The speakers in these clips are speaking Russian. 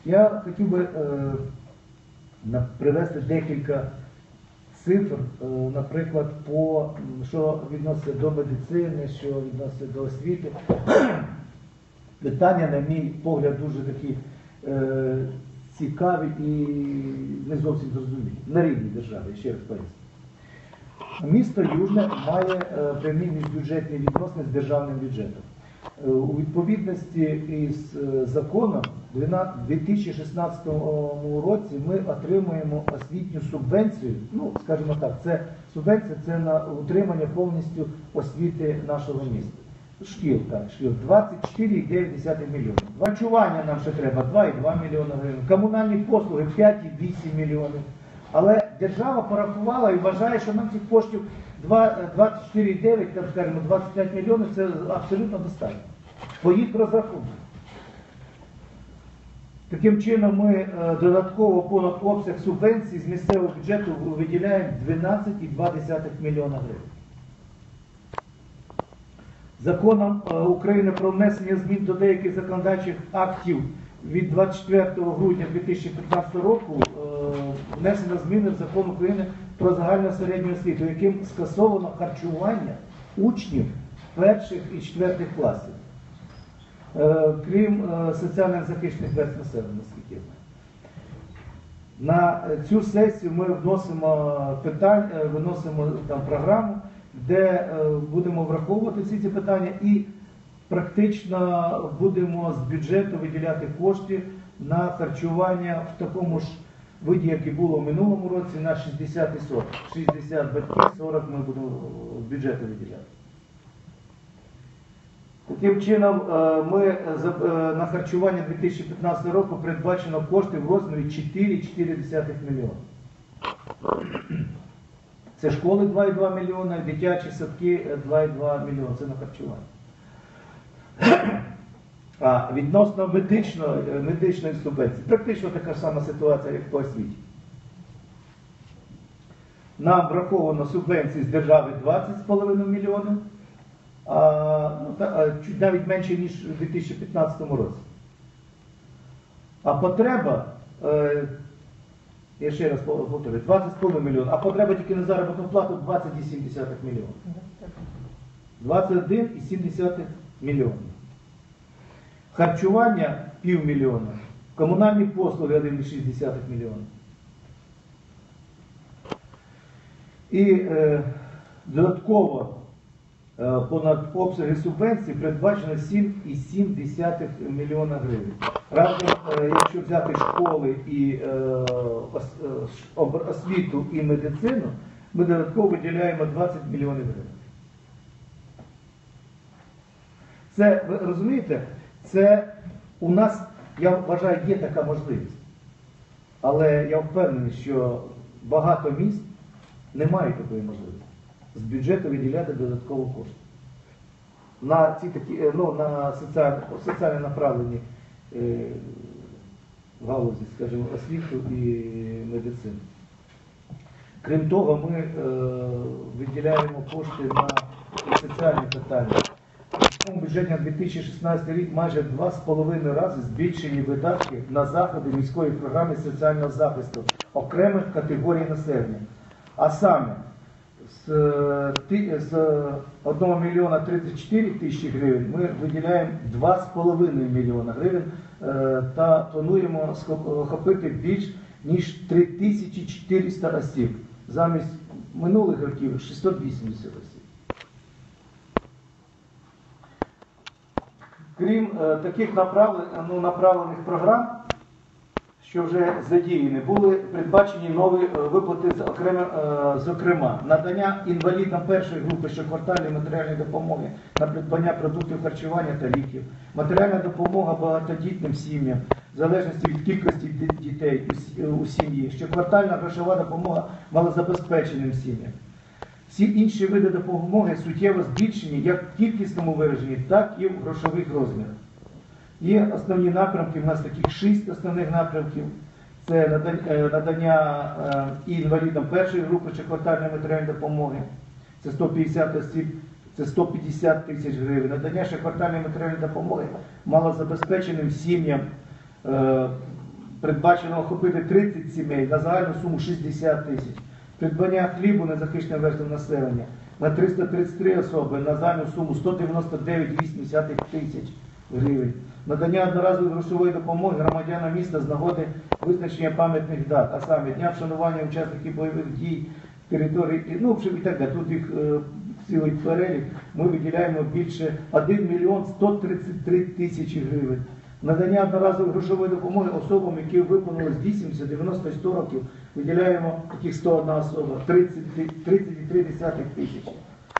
Я хотів би привести декілька цифр, наприклад, що відноситься до медицини, що відноситься до освіти. Питання, на мій погляд, дуже такі цікаві і не зовсім зрозумілі. На рівні держави, ще раз поясню. Місто Южне має прямі міжбюджетні відносини з державним бюджетом. У відповідності із законом у 2016 році ми отримуємо освітню субвенцію, ну, скажімо так, це субвенція це на утримання повністю освіти нашого міста. Шкіл 24,9 мільйонів. Харчування нам ще треба 2,2 мільйона гривень, комунальні послуги 5,8 мільйонів. Але держава порахувала і вважає, що нам цих коштів 24,9, так скажімо, 25 мільйонів це абсолютно достатньо. По їх розрахунку. Таким чином ми додатково понад обсяг субвенцій з місцевого бюджету виділяємо 12,2 мільйона гривень. Законом України про внесення змін до деяких законодавчих актів від 24 грудня 2015 року внесено зміни в Закон України про загальну середню освіту, яким скасовано харчування учнів перших і четвертих класів, крім соціально захищених верств населення, наскільки я знаю. На цю сесію ми виносимо там програму, де будемо враховувати всі ці питання і практично будемо з бюджету виділяти кошти на харчування в такому ж виді, як і було в минулому році, на 60 і 40. 60 батьків, 40 ми будемо з бюджету виділяти. Таким чином, ми на харчування 2015 року передбачено кошти в розмірі 4,4 мільйона. Це школи 2,2 мільйона, дитячі садки 2,2 мільйона. Це на харчування. А відносно медичної субвенції, практично така сама ситуація, як по освіті. Нам враховано субвенції з держави 20,5 мільйонів, чуть навіть менше, ніж у 2015 році. А потреба, я ще раз повторюю, 20,5 мільйонів, а потреба тільки на заробітну плату 20,7 мільйонів. 21,7 мільйонів. Харчування – півмільйона. Комунальні послуги – 1,6 мільйона. І додатково понад обсяги субвенцій передбачено 7,7 мільйона гривень. Разом, якщо взяти школи і освіту і медицину, ми додатково виділяємо 20 мільйонів гривень. Це, ви розумієте, це у нас, я вважаю, є така можливість. Але я впевнений, що багато міст не мають такої можливості. З бюджету виділяти додатково кошти. На ці такі, на соціально направлені галузі, скажімо, освіту і медицину. Крім того, ми виділяємо кошти на соціальні питання. У бюджеті на 2016 рік майже 2,5 рази збільшені видатки на заходи міської програми соціального захисту окремих категорій населення. А саме з 1 мільйона 34 тисячі гривень ми виділяємо 2,5 мільйона гривень та плануємо охопити більш ніж 3400 осіб. Замість минулих років 680 осіб. Крім таких направлених програм, що вже задіяні, були передбачені нові виплати, зокрема, надання інвалідам першої групи щоквартальної матеріальної допомоги на придбання продуктів харчування та ліків, матеріальна допомога багатодітним сім'ям, в залежності від кількості дітей у сім'ї, щоквартальна грошова допомога малозабезпеченим сім'ям. Всі інші види допомоги суттєво збільшені як в кількісному вираженні, так і в грошових розмірах. Є основні напрямки, в нас таких 6 основних напрямків. Це надання інвалідам першої групи чи квартальної матеріальної допомоги. Це 150 осіб, це 150 тисяч гривень. Надання ще квартальної матеріальної допомоги малозабезпеченим сім'ям передбачено охопити 30 сімей на загальну суму 60 тисяч. Придбання хлібу незахищеним верствам населення на 333 особи на загальну суму 199,8 тисяч гривень. Надання одноразової грошової допомоги громадянам міста з нагоди визначення пам'ятних дат, а саме дня вшанування учасників бойових дій, території, ну, і так далі. Тут їх цілий перелік. Ми виділяємо більше 1 мільйон 133 тисячі гривень. Надання одноразової грошової допомоги особам, які виповнилось 80, 90 і 100 років, виділяємо таких 101 особа, 30,3 тисячі.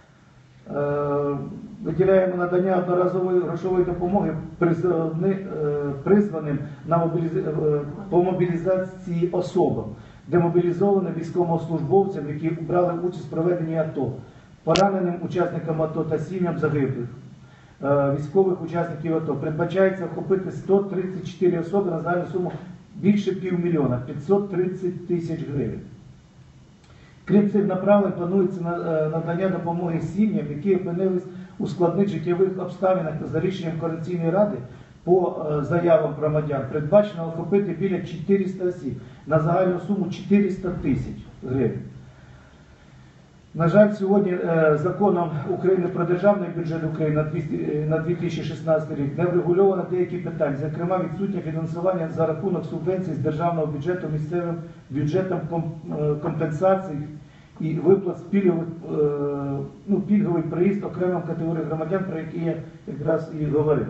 Виділяємо надання одноразової грошової допомоги призваним по мобілізації особам, демобілізованим військовослужбовцям, які брали участь в проведенні АТО, пораненим учасникам АТО та сім'ям загиблих військових учасників АТО. Передбачається охопити 134 особи на загальну суму більше півмільйона, 530 тисяч гривень. Крім цих направлень, планується надання допомоги сім'ям, які опинились у складних життєвих обставинах та за рішенням Координаційної ради по заявам громадян. Передбачено охопити біля 400 осіб на загальну суму 400 тисяч гривень. На жаль, сьогодні законом України про державний бюджет України на 2016 рік не врегульовано деякі питання, зокрема відсутнє фінансування за рахунок субвенцій з державного бюджету місцевим бюджетом компенсацій і виплат пільговий проїзд окремим категоріям громадян, про які я якраз і говорив.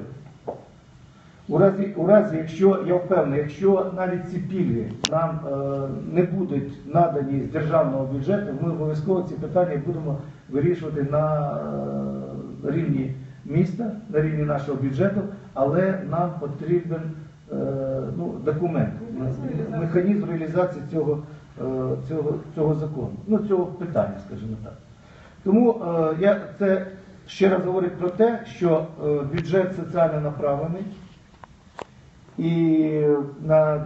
У разі, якщо, я впевнений, якщо навіть ці пільги нам не будуть надані з державного бюджету, ми обов'язково ці питання будемо вирішувати на рівні міста, на рівні нашого бюджету, але нам потрібен документ, механізм реалізації цього закону, цього питання, скажімо так. Тому я це ще раз говорю про те, що бюджет соціально направлений. І на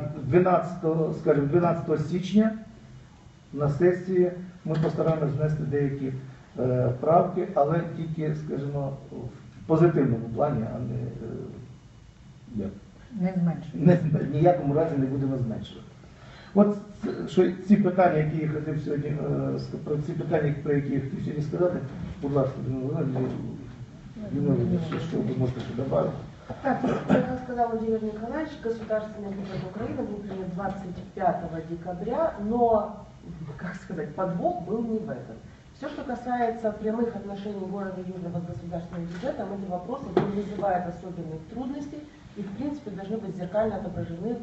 12 січня на сесії ми постараємося знести деякі правки, але тільки, скажімо, в позитивному плані, а не зменшувати. В ніякому разі не будемо зменшувати. От що ці питання, які я хотів сьогодні, про ці питання, про які я хотів сьогодні сказати, будь ласка, що ви можете ще додати? Так, как сказал Владимир Николаевич, государственный бюджет Украины был принят 25 декабря, но, как сказать, подвох был не в этом. Все, что касается прямых отношений города Южного с государственным бюджетом, эти вопросы не вызывают особенных трудностей и, в принципе, должны быть зеркально отображены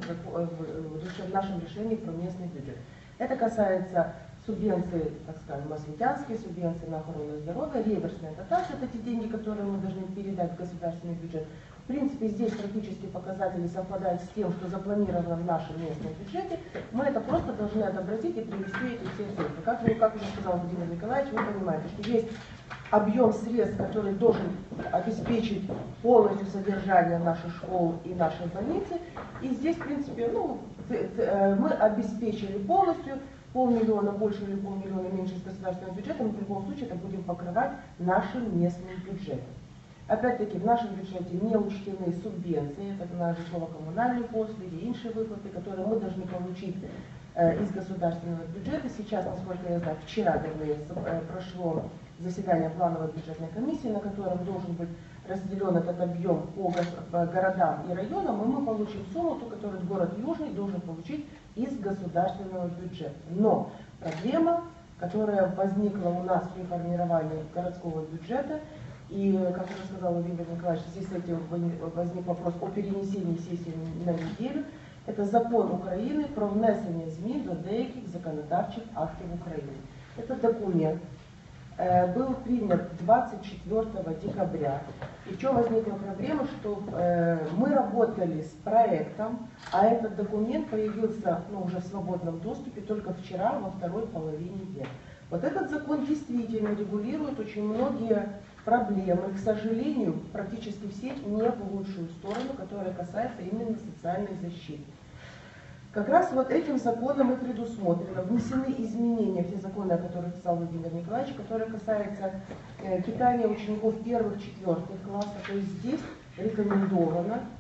в нашем решении про местный бюджет. Это касается субвенции, так скажем, осветянские, субвенции на охрану здоровья, реверсная дотация, это те деньги, которые мы должны передать в государственный бюджет. В принципе, здесь практически показатели совпадают с тем, что запланировано в нашем местном бюджете. Мы это просто должны отобразить и привести эти все цифры. Как уже сказал Владимир Николаевич, вы понимаете, что есть объем средств, который должен обеспечить полностью содержание наших школ и нашей больницы. И здесь, в принципе, мы обеспечили полностью. 500 000 больше или 500 000 меньше из государственного бюджета, мы в любом случае это будем покрывать нашим местным бюджетом. Опять-таки, в нашем бюджете не учтены субвенции, это на житлово-коммунальные послуги, іншие выплаты, которые мы должны получить из государственного бюджета. Сейчас, насколько я знаю, вчера прошло заседание плановой бюджетной комиссии, на котором должен быть разделен этот объем по городам и районам, и мы получим сумму, ту, которую город Южный должен получить из государственного бюджета. Но проблема, которая возникла у нас при формировании городского бюджета, и, как уже сказал Владимир Николаевич, в связи с этим возник вопрос о перенесении сессии на неделю, это закон України про внесення змін до деяких законодавчих актів України. Этот документ был принят 24 декабря. И в чем возникла проблема, что мы работали с проектом, а этот документ появился уже в свободном доступе только вчера, во второй половине дня. Вот этот закон действительно регулирует очень многие проблемы, к сожалению, практически все не в лучшую сторону, которая касается именно социальной защиты. Как раз вот этим законом и предусмотрено, внесены изменения в те законы, о которых писал Владимир Николаевич, которые касаются питания учеников 1-4 классов. То есть здесь рекомендовано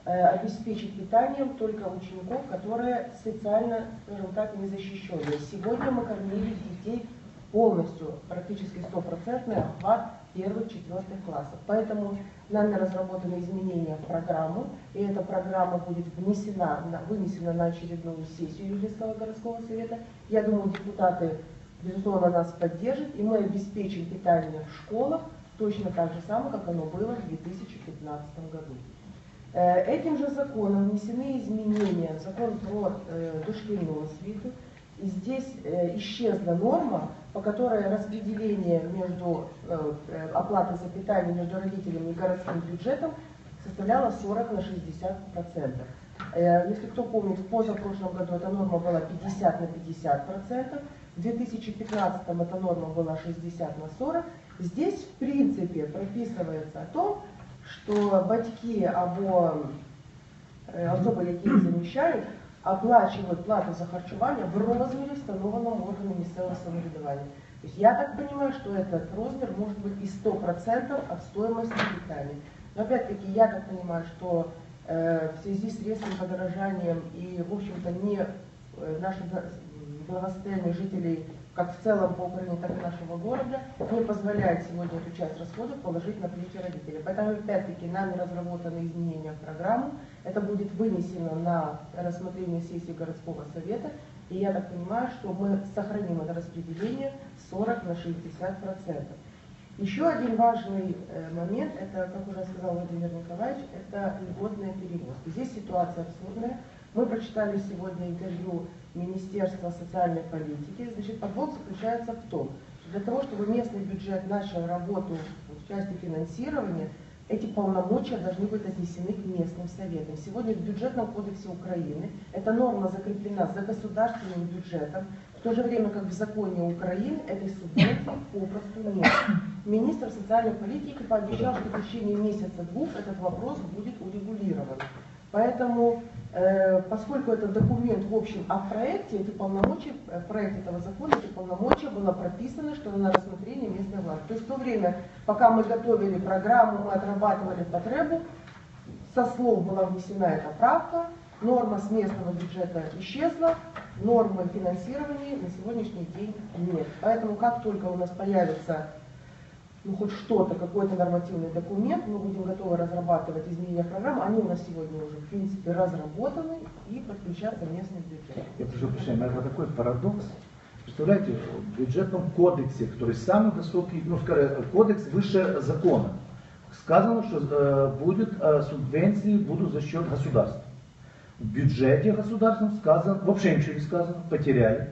обеспечить питанием только учеников, которые социально, скажем так, незащищенные. Сегодня мы кормили детей полностью, практически 100% охват первых-четвертых классов. Поэтому нами разработаны изменения в программу, и эта программа будет вынесена на очередную сессию Южнинского городского совета. Я думаю, депутаты, безусловно, нас поддержат, и мы обеспечим питание в школах точно так же самое, как оно было в 2015 году. Этим же законом внесены изменения в закон про дошкольную освиту. И здесь исчезла норма, по которой распределение между оплаты за питание между родителями и городским бюджетом составляло 40 на 60%. Если кто помнит, в позапрошлом году эта норма была 50 на 50%, в 2015 эта норма была 60 на 40%. Здесь в принципе прописывается о том, что батьки або особо, які заміщають, оплачивают плату за харчевание в размере, встановленном органом местного самоврядування. То есть я так понимаю, что этот размер может быть и 100% от стоимости питания. Но опять-таки я так понимаю, что в связи с резким подорожанием и, в общем-то, не наше благосостояние жителей, как в целом по Украине, так и нашего города, не позволяет сегодня эту часть расходов положить на плечи родителей. Поэтому, опять-таки, нами разработаны изменения в программу. Это будет вынесено на рассмотрение сессии городского совета. И я так понимаю, что мы сохраним это распределение 40 на 60%. Еще один важный момент, это, как уже сказал Владимир Николаевич, это льготные перевозки. Здесь ситуация абсурдная. Мы прочитали сегодня интервью Министерства социальной политики. Значит, подвох заключается в том, что для того, чтобы местный бюджет начал работу в части финансирования, эти полномочия должны быть отнесены к местным советам. Сегодня в бюджетном кодексе Украины эта норма закреплена за государственным бюджетом, в то же время как в законе Украины этой субвенции попросту нет. Министр социальной политики пообещал, что в течение месяца-двух этот вопрос будет урегулирован. Поэтому, поскольку это документ в общем о проекте, эти полномочия, в проекте этого закона эти полномочия было прописано, что на рассмотрение местной власти. То есть в то время, пока мы готовили программу, мы отрабатывали потребу, со слов была внесена эта правка, норма с местного бюджета исчезла, нормы финансирования на сегодняшний день нет. Поэтому как только у нас появится хоть что-то, какой-то нормативный документ, мы будем готовы разрабатывать изменения программы. Они у нас сегодня уже, в принципе, разработаны и подключаться в местный бюджет. Я прошу прощения, это такой парадокс. Представляете, в бюджетном кодексе, который самый высокий, кодекс выше закона, сказано, что субвенции будут за счет государства. В бюджете государственном сказано, вообще ничего не сказано, потеряли.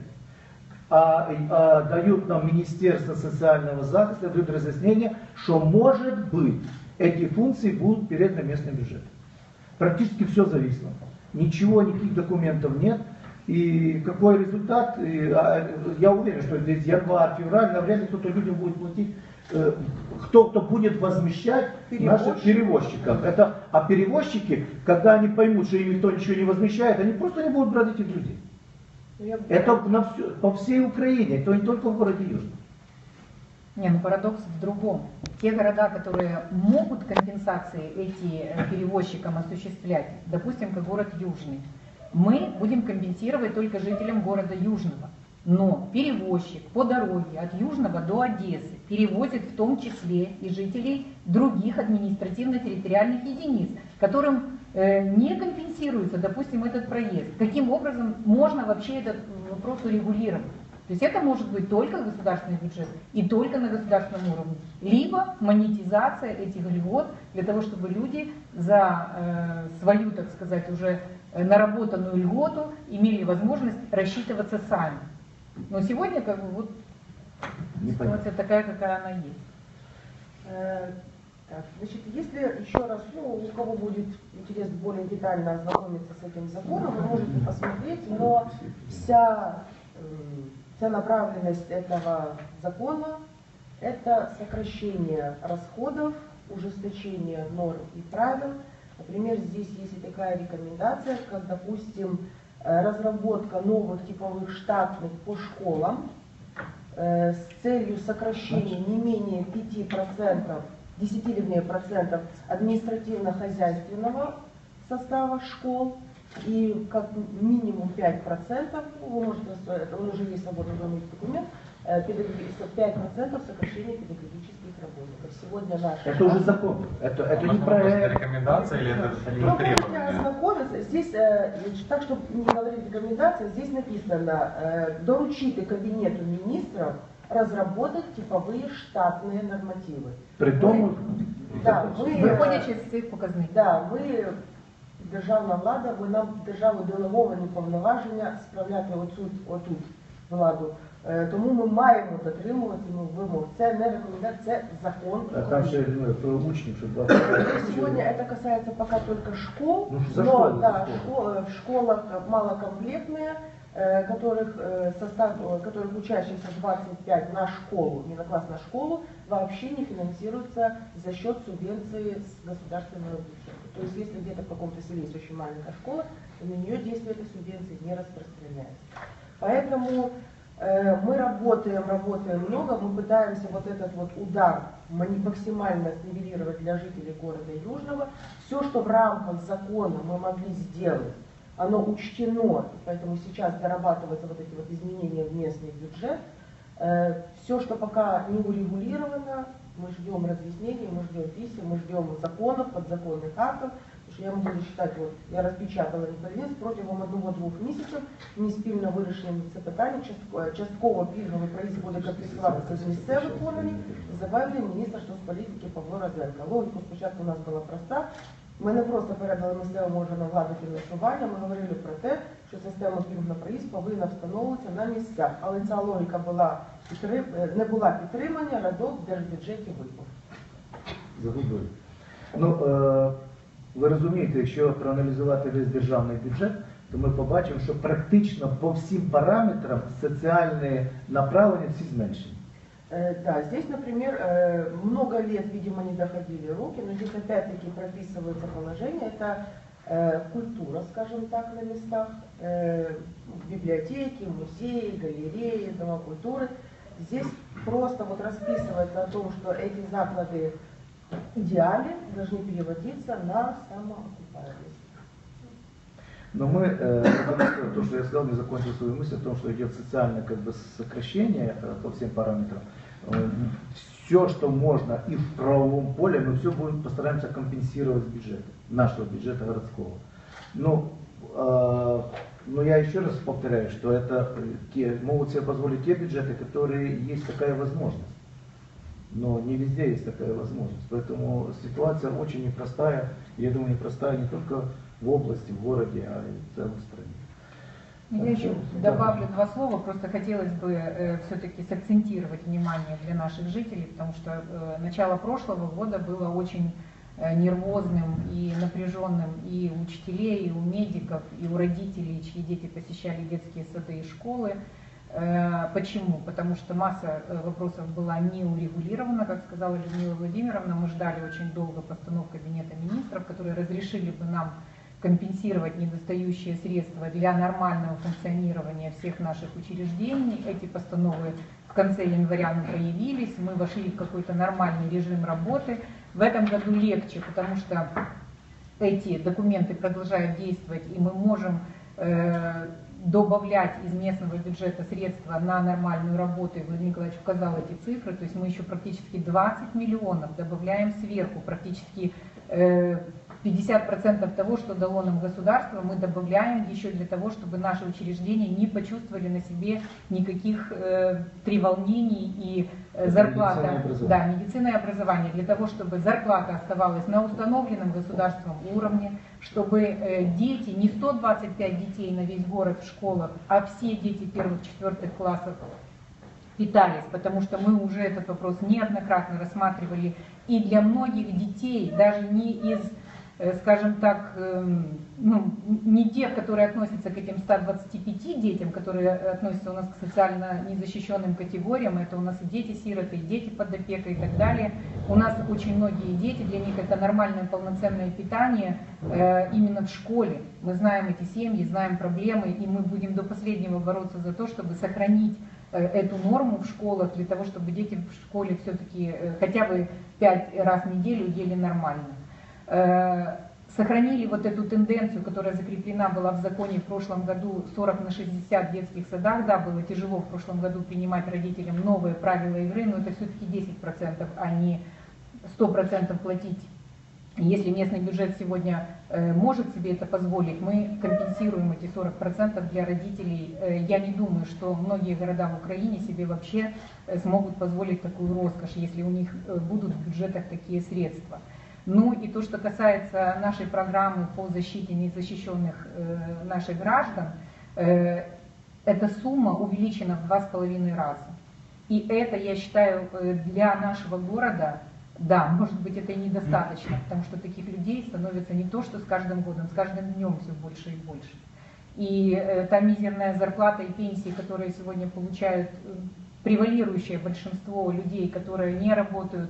Дают нам Министерство социального захиста, дают разъяснение, что может быть эти функции будут перед на местный бюджет. Практически все зависло. Ничего, никаких документов нет. И какой результат? Я уверен, что здесь январь, февраль, навряд ли кто-то людям будет платить, кто-то будет возмещать наших перевозчиков. А перевозчики, когда они поймут, что им никто ничего не возмещает, они просто не будут брать этих людей. Это по всей Украине, это не только в городе Южном. Не, ну парадокс в другом. Те города, которые могут компенсации эти перевозчикам осуществлять, допустим, как город Южный, мы будем компенсировать только жителям города Южного. Но перевозчик по дороге от Южного до Одессы перевозит в том числе и жителей других административно-территориальных единиц, которым не компенсируется, допустим, этот проезд. Каким образом можно вообще этот вопрос урегулировать? То есть это может быть только государственный бюджет и только на государственном уровне. Либо монетизация этих льгот для того, чтобы люди за свою, так сказать, уже наработанную льготу имели возможность рассчитываться сами. Но сегодня как бы вот ситуация такая, какая она есть. Так, значит, если еще раз, у кого будет интерес более детально ознакомиться с этим законом, вы можете посмотреть, но вся направленность этого закона – это сокращение расходов, ужесточение норм и правил. Например, здесь есть и такая рекомендация, как, допустим, разработка новых типовых штатных по школам с целью сокращения не менее 5%, 10% административно-хозяйственного состава школ и как минимум 5%, вы можете, он уже есть свободный документ, 5% сокращения педагогических работников. Сегодня наша... Это уже закон. Это не Просто проект. рекомендация или это Ну, требование? ознакомиться. Здесь, так чтобы не говорить рекомендации, здесь написано, доручите кабинету министров разработать типовые штатные нормативы. При тому, Да, Виходячи з цих показників. Да, ми, державна влада, ви нам державу делеговані повноваження справляти отут владу. Тому ми маємо дотримувати вимог. Це не рекомендація, це закон. там ще про учнів, що 20. Сегодня это касается пока только школ, Ну, за но школы, да, за школы. в школах малокомплектные, которых учащихся 25 на школу, не на класс, на школу, вообще не финансируется за счет субвенции с государственного бюджета. То есть если где-то в каком-то селе есть очень маленькая школа, то на нее действие этой субвенции не распространяется. Поэтому мы работаем много, мы пытаемся вот этот вот удар максимально снивелировать для жителей города Южного. Все, что в рамках закона мы могли сделать, оно учтено, поэтому сейчас дорабатываются вот эти вот изменения в местный бюджет. Все, что пока не урегулировано, мы ждем разъяснений, мы ждем писем, мы ждем законов, подзаконных актов. Потому что я могу засчитать, вот, я распечатала непровінність, протягом 1-2 місяців не спільно вирішені це питання, частково пільговий проїзд буде компенсуватися з місцевих органів, завели міністр соцполітики Павло Розенко. Логіка спочатку у нас була проста. Ми не просто передали місцевому органу влади фінансування, ми говорили про те, що система пільг на проїзд повинна встановлюватися на місцях. Але ця логіка не була підтримана, радок в держбюджеті випав. Загубили. Ну, ви розумієте, якщо проаналізувати весь державний бюджет, то ми побачимо, що практично по всім параметрам соціальні направлення всі зменшені. Да, здесь, например, много лет, видимо, не доходили руки, но здесь опять-таки прописывается положение, это культура, скажем так, на местах, библиотеки, музеи, галереи, дома культуры. Здесь просто вот расписывается о том, что эти заклады в идеале должны переводиться на самоокупаемость. Но мы, то, что я сказал, не закончил свою мысль о том, что идет социальное сокращение по всем параметрам. Все, что можно и в правовом поле, мы все будем постараемся компенсировать с бюджета, нашего бюджета городского. Но я еще раз повторяю, что это могут себе позволить те бюджеты, которые есть такая возможность. Но не везде есть такая возможность. Поэтому ситуация очень непростая. Я думаю, непростая не только в области, в городе, а и в целом стране. Я еще добавлю 2 слова. Просто хотелось бы все-таки сакцентировать внимание для наших жителей, потому что начало прошлого года было очень нервозным и напряженным и у учителей, и у медиков, и у родителей, чьи дети посещали детские сады и школы. Почему? Потому что масса вопросов была не урегулирована, как сказала Людмила Владимировна. Мы ждали очень долго постанов Кабинета министров, которые разрешили бы нам компенсировать недостающие средства для нормального функционирования всех наших учреждений. Эти постановы в конце января не появились, мы вошли в какой-то нормальный режим работы. В этом году легче, потому что эти документы продолжают действовать, и мы можем добавлять из местного бюджета средства на нормальную работу. И Владимир Николаевич указал эти цифры, то есть мы еще практически 20 миллионов добавляем сверху, практически 50% того, что дало нам государство, мы добавляем еще для того, чтобы наши учреждения не почувствовали на себе никаких треволнений и зарплата. Медицина и образование. Для того, чтобы зарплата оставалась на установленном государством уровне, чтобы дети, не 125 детей на весь город в школах, а все дети 1-4 классов питались, потому что мы уже этот вопрос неоднократно рассматривали. И для многих детей, даже не из, скажем так, не тех, которые относятся к этим 125 детям, которые относятся у нас к социально незащищенным категориям, это у нас и дети-сироты, и дети под опекой и так далее. У нас очень многие дети, для них это нормальное полноценное питание именно в школе. Мы знаем эти семьи, знаем проблемы, и мы будем до последнего бороться за то, чтобы сохранить эту норму в школах, для того, чтобы дети в школе все-таки хотя бы 5 раз в неделю ели нормально. сохранили вот эту тенденцию, которая закреплена была в законе в прошлом году 40/60 в детских садах. Да, было тяжело в прошлом году принимать родителям новые правила игры, но это все-таки 10%, а не 100% платить. Если местный бюджет сегодня может себе это позволить, мы компенсируем эти 40% для родителей. Я не думаю, что многие города в Украине себе вообще смогут позволить такую роскошь, если у них будут в бюджетах такие средства. Ну и то, что касается нашей программы по защите незащищенных наших граждан, эта сумма увеличена в 2,5 раза. И это, я считаю, для нашего города, да, может быть, это и недостаточно, потому что таких людей становится не то, что с каждым годом, с каждым днем все больше и больше. И та мизерная зарплата и пенсии, которые сегодня получают превалирующее большинство людей, которые не работают,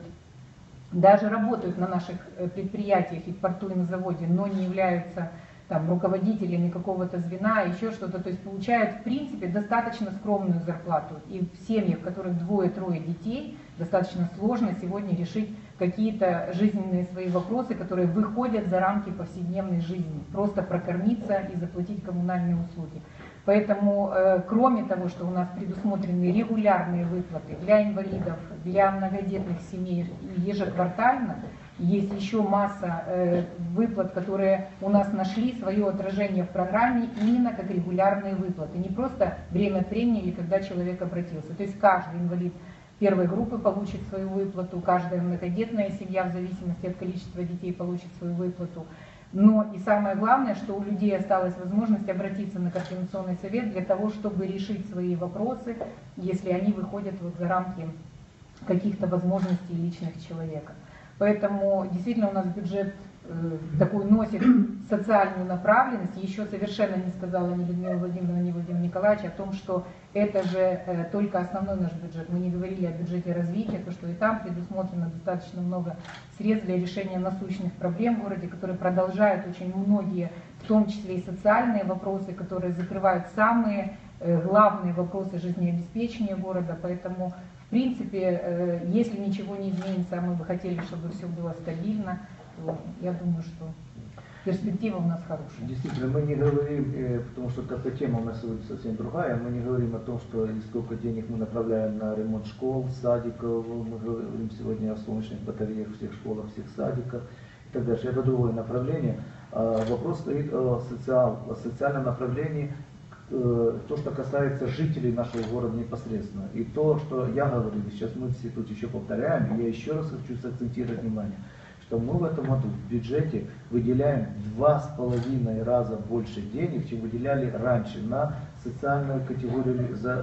даже работают на наших предприятиях и в порту, и на заводе, но не являются там руководителями какого-то звена, еще что-то, то есть получают в принципе достаточно скромную зарплату. И в семьях, в которых 2-3 детей, достаточно сложно сегодня решить какие-то жизненные свои вопросы, которые выходят за рамки повседневной жизни, просто прокормиться и заплатить коммунальные услуги. Поэтому, кроме того, что у нас предусмотрены регулярные выплаты для инвалидов, для многодетных семей ежеквартально, есть еще масса выплат, которые у нас нашли свое отражение в программе именно как регулярные выплаты. Не просто время от времени или когда человек обратился. То есть каждый инвалид первой группы получит свою выплату, каждая многодетная семья в зависимости от количества детей получит свою выплату. Но и самое главное, что у людей осталась возможность обратиться на Координационный совет для того, чтобы решить свои вопросы, если они выходят вот за рамки каких-то возможностей личных человека. Поэтому действительно у нас бюджет такой носит социальную направленность. Еще совершенно не сказала ни Людмила Владимировна, ни Владимир Николаевич о том, что это же только основной наш бюджет. Мы не говорили о бюджете развития, то что и там предусмотрено достаточно много средств для решения насущных проблем в городе, которые продолжают очень многие, в том числе и социальные вопросы, которые закрывают самые главные вопросы жизнеобеспечения города. Поэтому в принципе, если ничего не изменится, а мы бы хотели, чтобы все было стабильно, то я думаю, что перспектива у нас хорошая. Действительно, мы не говорим, потому что эта тема у нас сегодня совсем другая, мы не говорим о том, что сколько денег мы направляем на ремонт школ, садиков, мы говорим сегодня о солнечных батареях в всех школах, всех садиках и так дальше. Это другое направление. Вопрос стоит о социальном направлении, то, что касается жителей нашего города непосредственно. И то, что я говорил, сейчас мы все тут еще повторяем, и я еще раз хочу сакцентировать внимание, что мы в этом году в бюджете выделяем 2,5 раза больше денег, чем выделяли раньше на социальную категорию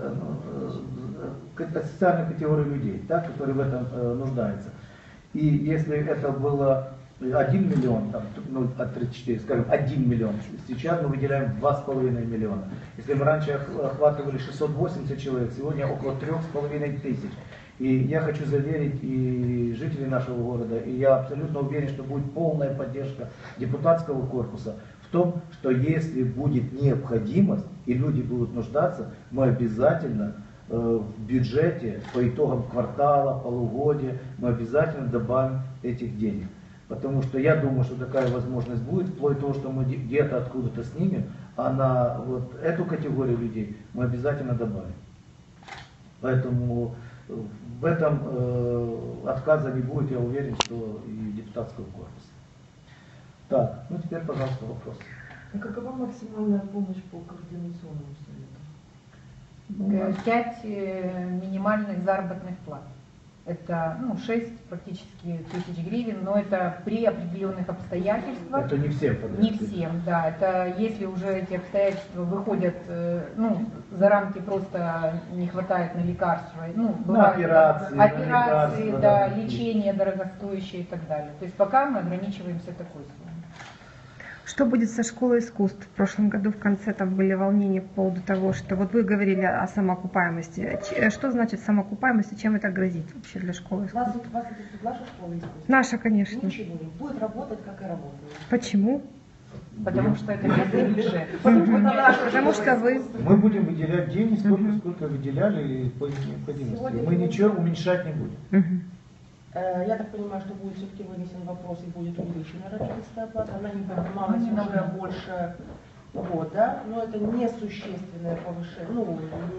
людей, так, которые в этом нуждаются. И если это было 1 миллион, там, 0,34, скажем, 1 миллион. Сейчас мы выделяем 2,5 миллиона. Если мы раньше охватывали 680 человек, сегодня около 3,5 тысяч. И я хочу заверить и жителей нашего города, и я абсолютно уверен, что будет полная поддержка депутатского корпуса в том, что если будет необходимость и люди будут нуждаться, мы обязательно в бюджете по итогам квартала, полугодия, мы обязательно добавим этих денег. Потому что я думаю, что такая возможность будет, вплоть до того, что мы где-то откуда-то снимем, а на вот эту категорию людей мы обязательно добавим. Поэтому в этом отказа не будет, я уверен, что и депутатского корпуса. Так, ну теперь, пожалуйста, вопрос. А какова максимальная помощь по координационному совету? 5 минимальных заработных плат. Это 6 практически тысяч гривен, но это при определенных обстоятельствах. Это не всем. Не всем, да. Это если уже эти обстоятельства выходят, за рамки просто не хватает на лекарства, бывают операции, да, лечение дорогостоящее и так далее. То есть пока мы ограничиваемся такой суммой. Что будет со школой искусств? В прошлом году в конце там были волнения по поводу того, что вот вы говорили о самоокупаемости. Что значит самоокупаемость и чем это грозит вообще для школы искусств? Вас интересует ваша школа искусств? Наша, конечно. Ничего не будет работать, как и работает. Почему? Потому что это местный бюджет. Потому что вы... Мы будем выделять деньги сколько выделяли по необходимости. Мы ничего уменьшать не будем. Я так понимаю, что будет все-таки вынесен вопрос и будет увеличена родительская плата. Она не поднималась уже больше года, но это несущественное повышение. Ну,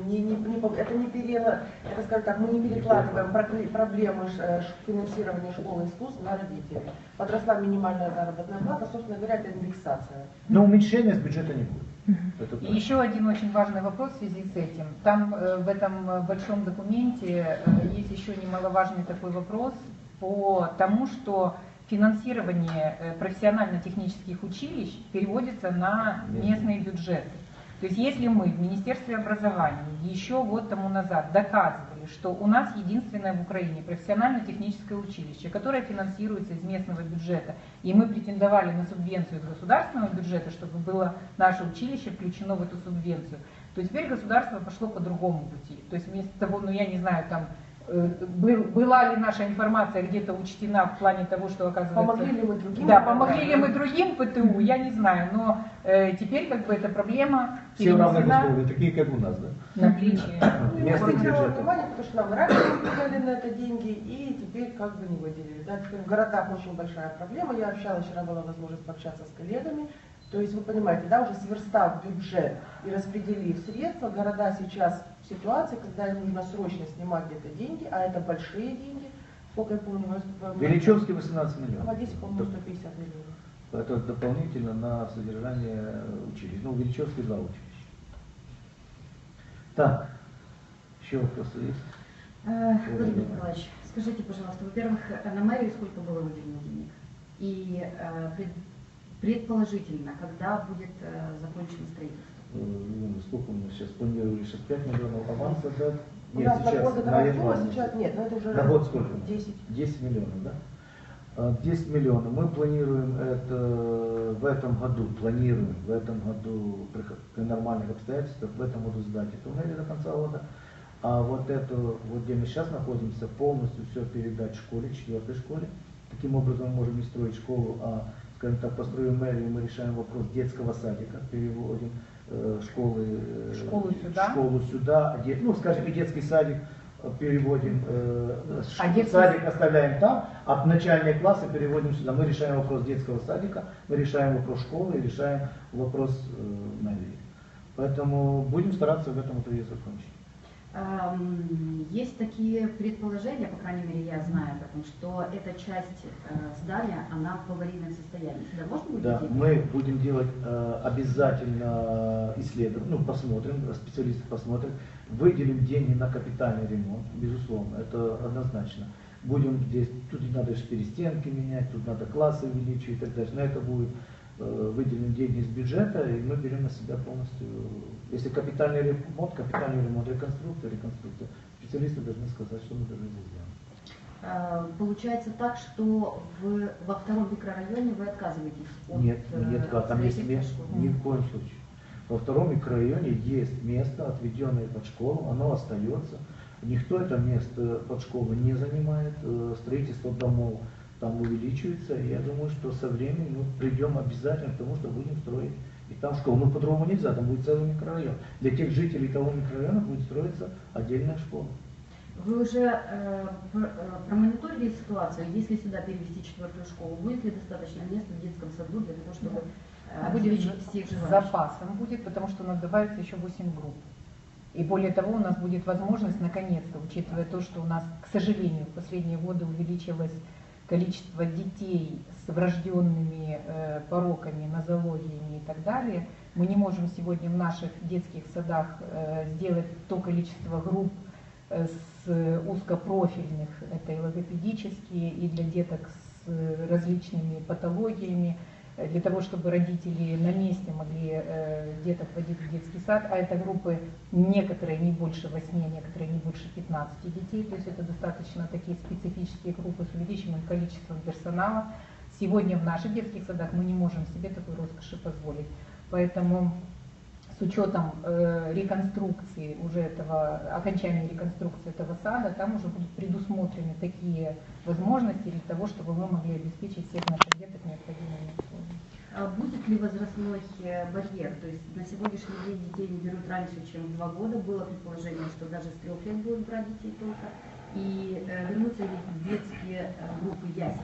это, скажем так, мы не перекладываем проблемы финансирования школы искусств на родителей. Подросла минимальная заработная плата, собственно говоря, это индексация. Но уменьшения с бюджета не будет. Это И точно. еще один очень важный вопрос в связи с этим. Там в этом большом документе есть еще немаловажный такой вопрос по тому, что финансирование профессионально-технических училищ переводится на местные бюджеты. То есть если мы в Министерстве образования еще год тому назад доказывали, что у нас единственное в Украине профессионально-техническое училище, которое финансируется из местного бюджета, и мы претендовали на субвенцию из государственного бюджета, чтобы было наше училище включено в эту субвенцию, то теперь государство пошло по другому пути. То есть вместо того, ну я не знаю, там была ли наша информация где-то учтена в плане того, что оказывается... Помогли ли мы другим? Да, помогли ли мы другим ПТУ, я не знаю, но теперь как бы эта проблема Все в равных перенесена условиях, такие как у нас, да? на плечи. Местных бюджетов. Внимание, потому что нам и раньше выделяли на это деньги, и теперь как бы не выделили. Да, теперь в городах очень большая проблема. Я общалась, вчера была возможность пообщаться с коллегами. То есть вы понимаете, да, уже сверстав бюджет и распределив средства, города сейчас в ситуации, когда им нужно срочно снимать где-то деньги, а это большие деньги. Сколько я помню, Величевский 18 миллионов. в Одессе, по-моему, 150 миллионов. Это дополнительно на содержание училищ. Ну, в Величевске 2 училища. Так, еще вопросы есть? Владимир Николаевич, скажите, пожалуйста, во-первых, на мэрию сколько было выделено денег? И предположительно, когда будет закончено строительство? Сколько мы сейчас планировали? Сейчас 5 миллионов аванса дать? У нас на год на это январь. сейчас нет, но это уже На год сколько? 10. 10 миллионов, да? 10 миллионов. Мы планируем это в этом году, при нормальных обстоятельствах, в этом году сдать эту мэрию до конца года. А вот эту, вот где мы сейчас находимся, полностью все передать школе, 4-й школе. Таким образом мы можем не строить школу, а, скажем так, построим мэрию, мы решаем вопрос детского садика, переводим школу сюда, ну, скажем, и детский садик переводим, садик оставляем там, а начальные классы переводим сюда. Мы решаем вопрос детского садика, мы решаем вопрос школы и решаем вопрос мэрии. Поэтому будем стараться в этом году закончить. Есть такие предположения, по крайней мере, я знаю об этом, что эта часть здания, она в аварийном состоянии. Сюда можно будет Да, идти? мы будем делать обязательно исследование, ну, посмотрим, специалисты посмотрят, выделим деньги на капитальный ремонт, безусловно, это однозначно. Будем здесь, тут надо же перестенки менять, тут надо классы увеличивать и так далее. На это будет выделим деньги из бюджета, и мы берем на себя полностью. Если капитальный ремонт, реконструкция. Специалисты должны сказать, что мы должны здесь сделать. Получается так, что во втором микрорайоне вы отказываетесь от Нет, там есть строительства место, школы? ни в коем случае. Во втором микрорайоне есть место, отведенное под школу, оно остается. Никто это место под школу не занимает, строительство домов там увеличивается, и я думаю, что со временем мы придем обязательно к тому, что будем строить и там школу. Но по-другому нельзя, там будет целый микрорайон. Для тех жителей того микрорайона будет строиться отдельная школа. Вы уже промониторили ситуацию, если сюда перевести 4-ю школу, будет ли достаточно места в детском саду для того, чтобы обеспечить всех С желающих? запасом будет, потому что у нас добавится еще 8 групп. И более того, у нас будет возможность, наконец-то, учитывая то, что у нас, к сожалению, в последние годы увеличилось количество детей с врожденными пороками, нозологиями и так далее, мы не можем сегодня в наших детских садах сделать то количество групп с узкопрофильных, это и логопедические, и для деток с различными патологиями, для того, чтобы родители на месте могли деток водить в детский сад, а это группы некоторые не больше 8, некоторые не больше 15 детей, то есть это достаточно такие специфические группы с увеличенным количеством персонала. Сегодня в наших детских садах мы не можем себе такой роскоши позволить, поэтому с учетом реконструкции уже окончания реконструкции этого сада, там уже будут предусмотрены такие возможности для того, чтобы мы могли обеспечить всех наших деток необходимыми условиями. А будет ли возрастной барьер? То есть на сегодняшний день детей не берут раньше, чем в 2 года. Было предположение, что даже с 3 лет будут брать детей только. И вернутся ли детские группы ясен?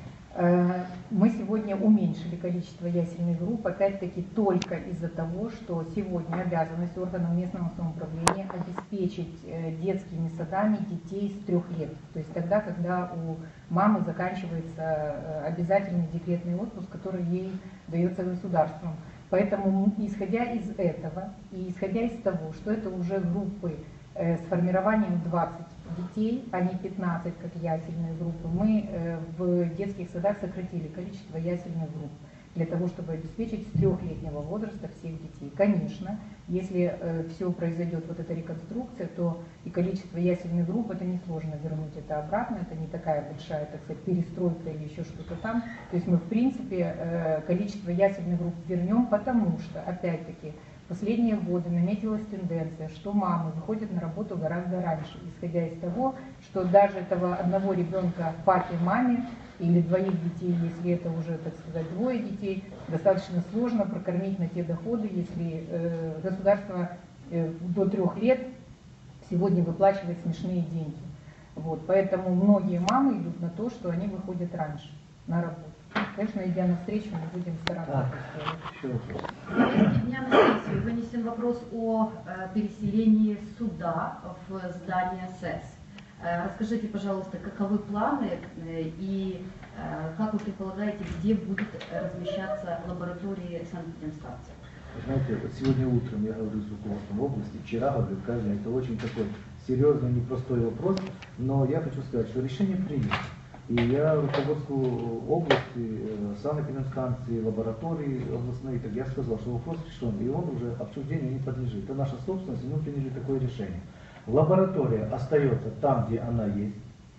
Мы сегодня уменьшили количество ясельных групп, опять-таки только из-за того, что сегодня обязанность органов местного самоуправления обеспечить детскими садами детей с 3 лет. То есть тогда, когда у мамы заканчивается обязательный декретный отпуск, который ей дается государством. Поэтому, исходя из этого и исходя из того, что это уже группы с формированием 20 детей, а не 15, как ясельные группы, мы в детских садах сократили количество ясельных групп для того, чтобы обеспечить с 3-летнего возраста всех детей. Конечно, если все произойдет, вот эта реконструкция, то и количество ясельных групп, это несложно вернуть это обратно, это не такая большая, так сказать, перестройка или еще что-то там. То есть мы, в принципе, количество ясельных групп вернем, потому что, опять-таки, в последние годы наметилась тенденция, что мамы выходят на работу гораздо раньше, исходя из того, что даже этого одного ребенка папе, маме или 2 детей, если это уже, так сказать, 2 детей, достаточно сложно прокормить на те доходы, если государство до 3 лет сегодня выплачивает смешные деньги. Вот, поэтому многие мамы идут на то, что они выходят раньше на работу. Конечно, идя навстречу, мы будем стараться. Еще вопрос. В повестке дня на сессию вынесен вопрос о переселении суда в здание СЭС. Расскажите, пожалуйста, каковы планы и как вы предполагаете, где будет размещаться лаборатории санэпидемстанции? Знаете, вот сегодня утром я говорю с руководством области, вчера говорю, каждый, это очень такой серьезный, непростой вопрос, но я хочу сказать, что решение принято. И я руководству области, санэпидемстанции, лаборатории областной, так я сказал, что вопрос решен, и он уже обсуждению не подлежит. Это наша собственность, и мы приняли такое решение. Лаборатория остается там, где она есть,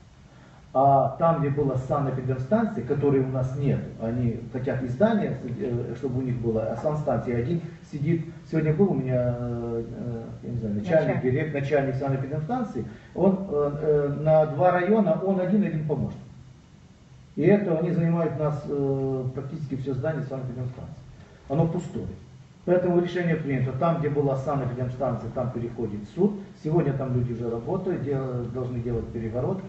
а там, где была санэпидемстанция, которой у нас нет, они хотят издание, чтобы у них было, а санстанция один сидит. Сегодня был у меня, я не знаю, начальник санэпидемстанции, он на 2 района, он один помощник. И это они занимают нас практически все здание санэпидемстанции. Оно пустое. Поэтому решение принято. Там, где была санэпидемстанция, там переходит суд. Сегодня там люди уже работают, должны делать перегородки.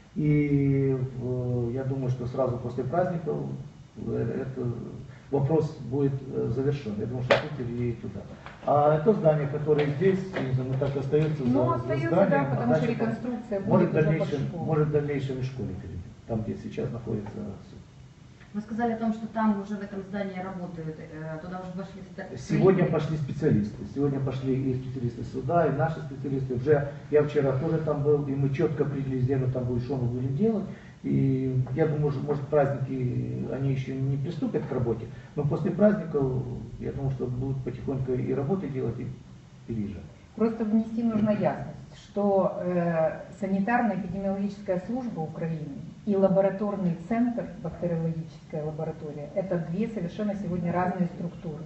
И я думаю, что сразу после праздников этот вопрос будет завершен. Я думаю, что суд переедет туда. А это здание, которое здесь, не знаю, так остается за остается, зданием. да, потому что реконструкция может будет уже под школу. Может в дальнейшем и в школе перейдет, там, где сейчас находится суд. Вы сказали о том, что там уже в этом здании работают, туда уже вошли специалисты. Сегодня пошли специалисты. Сегодня пошли и специалисты суда, и наши специалисты. Уже я вчера тоже там был, и мы четко определили, где мы там будем, что мы будем делать. И я думаю, что, может, праздники, они еще не приступят к работе, но после праздников, я думаю, что будут потихоньку и работы делать, и переезжать. Просто внести нужно ясность, что санитарно-эпидемиологическая служба Украины и лабораторный центр, бактериологическая лаборатория, это 2 совершенно сегодня разные структуры.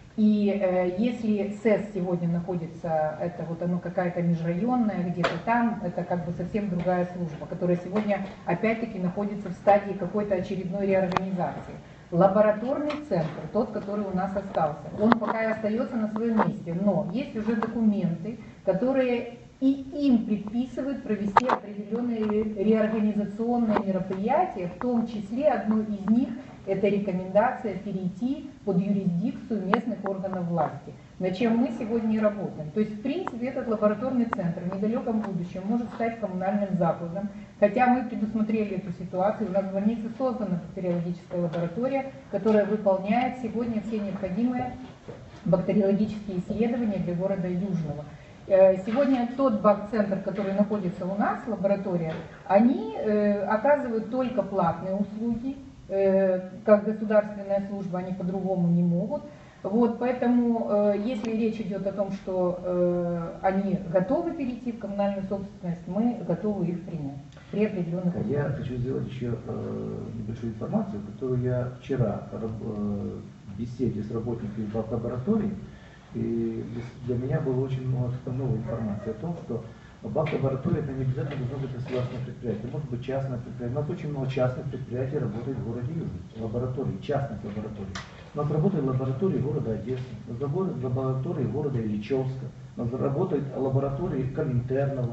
И если СЭС сегодня находится, это вот оно какая-то межрайонная, где-то там, это как бы совсем другая служба, которая сегодня опять-таки находится в стадии какой-то очередной реорганизации. Лабораторный центр, тот, который у нас остался, он пока остается на своем месте, но есть уже документы, которые и им предписывают провести определенные реорганизационные мероприятия, в том числе одно из них – это рекомендация перейти под юрисдикцию местных органов власти, над чем мы сегодня и работаем. То есть, в принципе, этот лабораторный центр в недалеком будущем может стать коммунальным закладом, хотя мы предусмотрели эту ситуацию, у нас в больнице создана бактериологическая лаборатория, которая выполняет сегодня все необходимые бактериологические исследования для города Южного. Сегодня тот бак-центр, который находится у нас, лаборатория, они оказывают только платные услуги, как государственная служба, они по-другому не могут. Вот, поэтому, если речь идет о том, что они готовы перейти в коммунальную собственность, мы готовы их принять при определенных условиях. Я хочу сделать еще небольшую информацию, которую я вчера в беседе с работниками бак-лаборатории, и для меня было очень много новой информации о том, что бак-лаборатория это не обязательно должно быть государственное предприятие, это может быть частное предприятие. У нас очень много частных предприятий работает в городе Южный, лабораторий, частных лабораторий. У нас работают лаборатории города Одессы, у нас работают лаборатории города Ильичевска, у нас работают лаборатории Коминтернова,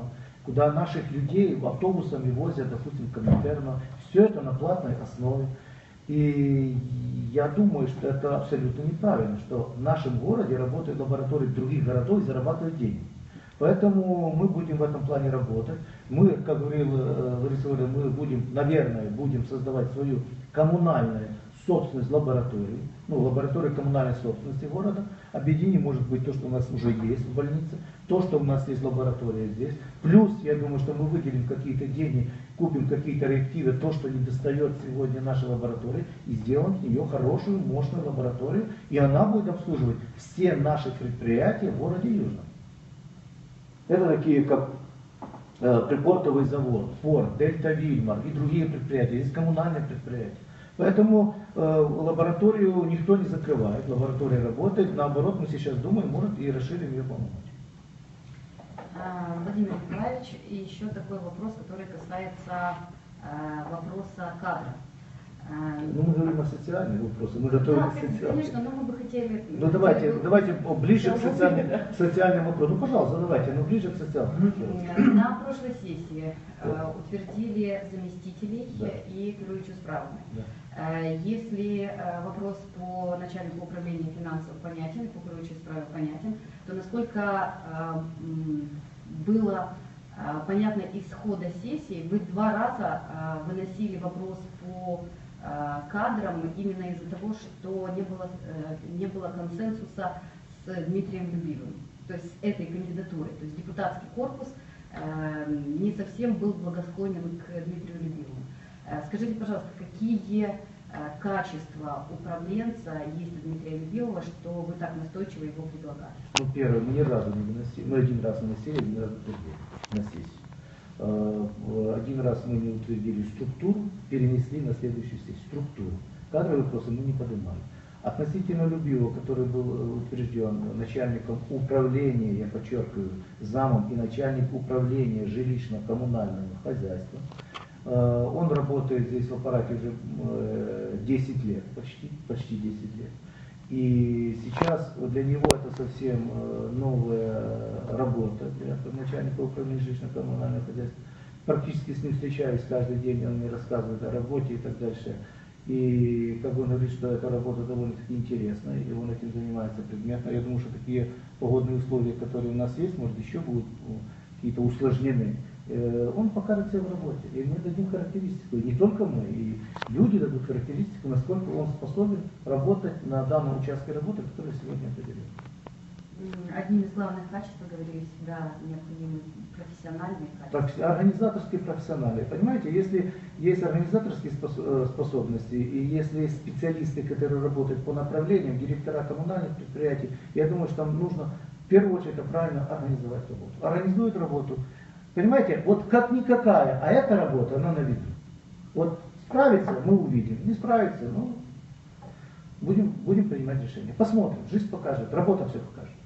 куда наших людей автобусами возят, допустим, в Коминтерна. Все это на платной основе. И я думаю, что это абсолютно неправильно, что в нашем городе работают лаборатории других городов и зарабатывают деньги. Поэтому мы будем в этом плане работать. Мы, как говорил Лариса Валерьевна, мы будем, наверное, создавать свою коммунальную собственность лаборатории, лабораторию коммунальной собственности города. Объединение может быть то, что у нас уже есть в больнице, то, что у нас есть лаборатория здесь. Плюс, я думаю, что мы выделим какие-то деньги, купим какие-то реактивы, то, что не достает сегодня нашей лаборатории, и сделаем с нее хорошую, мощную лабораторию, и она будет обслуживать все наши предприятия в городе Южном. Это такие, как припортовый завод, Форд, Дельта Вильмар и другие предприятия, есть коммунальные предприятия. Поэтому лабораторию никто не закрывает, лаборатория работает, наоборот, мы сейчас думаем, может, и расширим ее полномочия. Владимир Николаевич, и еще такой вопрос, который касается вопроса кадра. Мы говорим о социальных вопросах, мы готовы Да, к социальным. конечно, но мы бы хотели... Давайте ближе к социальным вопросам. Пожалуйста, давайте, но ближе к социальным. На прошлой сессии утвердили заместителей Да. и Кируевичу справами. Да. Если вопрос по начальнику управления финансов понятен, и по Кируевичу справе понятен, то насколько было понятно из хода сесии, вы 2 раза выносили вопрос по кадрам именно из-за того, что не было консенсуса с Дмитрием Любимым, то есть с этой кандидатурой. То есть депутатский корпус не совсем был благосклонен к Дмитрию Любимому. Скажите, пожалуйста, какие качества управленца есть у Дмитрия Любимого, что вы так настойчиво его предлагали? Первое, мы ни разу не выносили, мы 1 раз выносили, 1 раз утвердили на сессию. 1 раз мы не утвердили структуру, перенесли на следующую сессию структуру. Кадровые вопросы мы не поднимали. Относительно Любимого, который был утвержден начальником управления, я подчеркиваю, замом и начальник управления жилищно-коммунального хозяйства, он работает здесь в аппарате уже 10 лет, почти 10 лет. И сейчас для него это совсем новая работа для начальника управления жилищно-коммунального хозяйства. Практически с ним встречаюсь каждый день, он мне рассказывает о работе и так дальше. И как он говорит, что эта работа довольно-таки интересная, и он этим занимается предметно. Я думаю, что такие погодные условия, которые у нас есть, может, еще будут какие-то усложнены. Он покажет себя в работе, и мы дадим характеристику. И не только мы, и люди дадут характеристику, насколько он способен работать на данном участке работы, который сегодня определен. Одним из главных качеств, вы говорили, всегда необходимы профессиональные качества. Организаторские профессионалы. Понимаете, если есть организаторские способности, и если есть специалисты, которые работают по направлениям, директора коммунальных предприятий, я думаю, что там нужно в первую очередь правильно организовать работу. Организуют работу. Понимаете, вот как никакая, а эта работа, она на виду. Вот справится, мы увидим. Не справится, будем принимать решение. Посмотрим, жизнь покажет, работа все покажет.